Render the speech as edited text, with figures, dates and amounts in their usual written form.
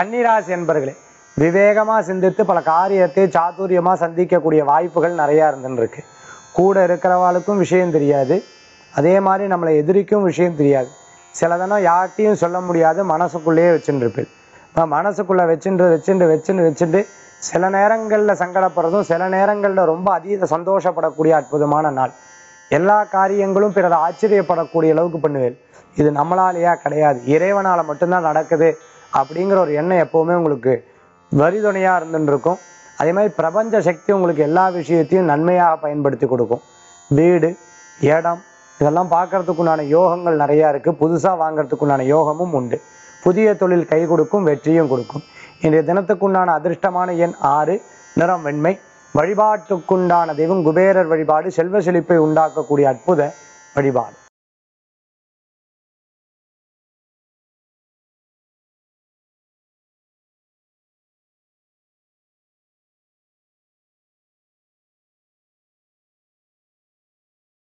கன்னிராசி என்பர்களே, விவேகமா சிந்தித்து பல காரியத்தை சாதுரியமா சந்திக்கக்கூடிய வாய்ப்புகள் நிறைய இருந்துருக்கு. கூட இருக்கிறவாளுக்கும் விஷயம் தெரியாது, அதே மாதிரி நம்மளை எதிரிக்கும் விஷயம் தெரியாது. சிலதனம் யார்ட்டையும் சொல்ல முடியாது, மனசுக்குள்ளேயே வச்சுட்டு இருப்பேன். இப்போ மனசுக்குள்ள வச்சுட்டு சில நேரங்களில் சங்கடப்படுறதும் சில நேரங்களில் ரொம்ப அதீத சந்தோஷப்படக்கூடிய அற்புதமான நாள். எல்லா காரியங்களும் பிறர் ஆச்சரியப்படக்கூடிய அளவுக்கு பண்ணுவேன். இது நம்மளாலேயா? கிடையாது, இறைவனால மட்டும்தான் நடக்குது அப்படிங்கிற ஒரு எண்ணம் எப்பவுமே உங்களுக்கு வரிதுணையா இருந்துட்டு இருக்கும். அதே மாதிரி பிரபஞ்ச சக்தி உங்களுக்கு எல்லா விஷயத்தையும் நன்மையாக பயன்படுத்தி கொடுக்கும். வீடு, இடம் இதெல்லாம் பார்க்கறதுக்குண்டான யோகங்கள் நிறையா இருக்கு. புதுசா வாங்கறதுக்குண்டான யோகமும் உண்டு. புதிய தொழில் கை கொடுக்கும், வெற்றியும் கொடுக்கும். இன்றைய தினத்துக்குண்டான அதிர்ஷ்டமான எண் 6, நிறம் வெண்மை. வழிபாட்டுக்குண்டான தெய்வம் குபேரர் வழிபாடு செல்வ செழிப்பை உண்டாக்கக்கூடிய அற்புத வழிபாடு.